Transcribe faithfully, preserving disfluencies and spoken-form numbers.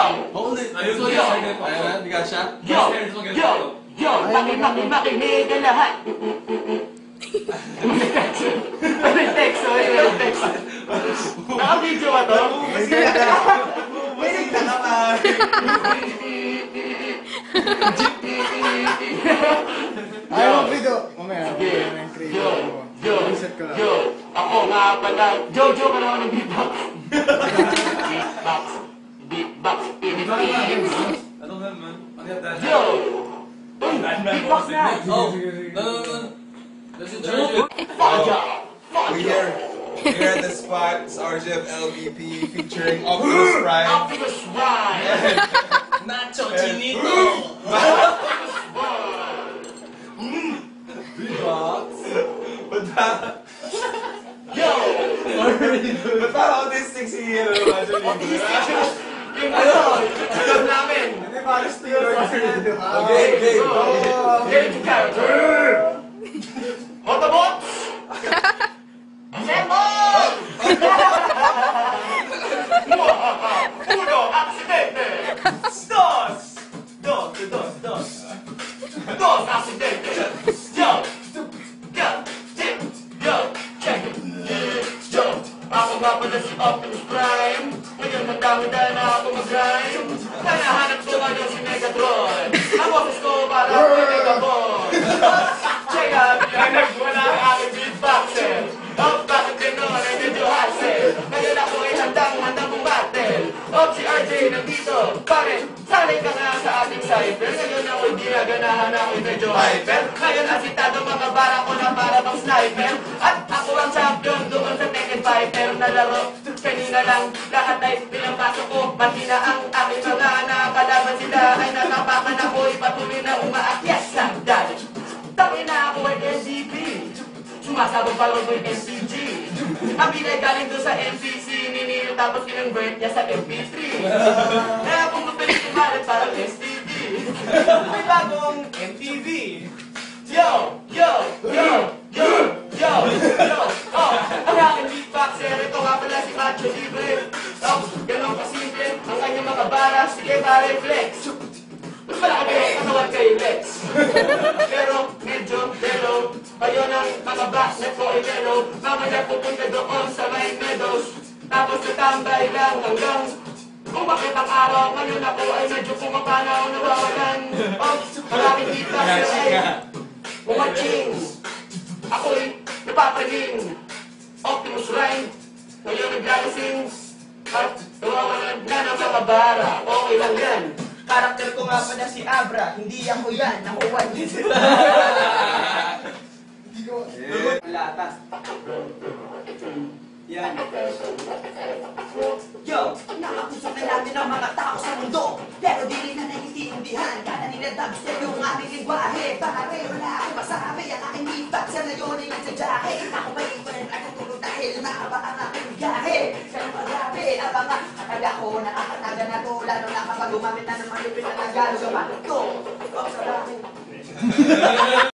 Hold it. Ayun, So, so, yo. yo. Ayan, bigat siya. Yo! Yo! Yo! Maki-maki makinig ang lahat! May text. May text, sorry, may text. Naka-video ba to? Bumisita ka. Bumisita ka pa. Ayaw mo video. Mamaya. Sige. Yo! Yo! Yo! Ako nga pala. Jojo ka naman ng beatbox. Beatbox. Beatbox. Beatbox. Ano naman? Ano yan? Yo! Uy! Beatbox na! Oh, no, no, no. Let's charge it. Fire! We here. Here at the spot. It's R J F L V P featuring Optimus Prime. Optimus Prime! Nacho Chinito. Beatbox. Ba't ba? Yo! Ba't parang autistic si Hero? Yung ano, alam namin. Hindi parang steroid sila, di ba? Okay, Okay, go. Get into character. Autobots! Assemble! Uno, accidente! Dos! Dos, dos, dos. Dos, accidente! Yo! Yo! Yo! Check it! Yo! Ako nga pala si Optimus Prime. Ngayon magdamanda na ako mag-rhyme. Nanahanap ko ngayon si Megatron. Ang boses ko para kay Megabon. Check out! Pinanag wala ang aking beatboxer. Oh, bakit gano'n ay medyo hassle? Ngayon ako ay handang-handang bumatel. Oh, si R J nandito. Pare, sanay ka nga sa ating cypher. Ngayon ako'y ginaganahan ako'y medyo hyper. Ngayon asitado mga bara ko na para bang sniper. At ako ang champion doon sa Tekken Fighter na laro. Kanina lang, lahat ay pinapasok ko. Mahina ang aking mga nakalaban sila ay natapakan ako'y patuloy na umaakyat sa dali. Tangin na ako ay N D P. Sumasabog pa rin ko'y M P G. Ang binay galing doon sa M P C, ninilo tapos kinonvert niya sa M P three. Kaya kung mabilis kumalit parang S T V. May bagong M T V. Yo! Yo! Yo! Yo! Yo! Yo! Oh! Ang aking beatboxer, ito nga pala si Macho Libre. Oh! Ganon kasimple ang kanyang mga bara. Sige pare, flex! Mas malaki ang katawan kay Lex. Pero medyo pero kayo ng mga backnet ko ay pero mamaya pupunta doon sa may meadows. Tapos natambay lang hanggang umakit ang araw. Ngayon ako ay medyo pumapanaw nawawalan. Oh! Maraming beatboxer ay umaching. Ako'y napapaling. Optimus Prime. Ngayon naglalasing. At nawawalan na ng mga bara. Okay lang yan. Karakter ko nga pala si Abra, hindi ako yan, nakuha niya. Latas. Yan. Yo, nakakusap na natin ang mga tao sa mundo, pero di rin na naiintindihan. Kada nila dubstep yung aming lingwahe. Pare, wala akong masabi, ang aking beatbox na yun ay nagsadyahe. Ako may iwan, ako tulog dahil nakabaka ang aking biyahe. Kaya marami, abang kataga ko, nakakataga na to, lalo na kapag gumamit na ng malipin na nagalo sa bakit ko. Oh, salamin.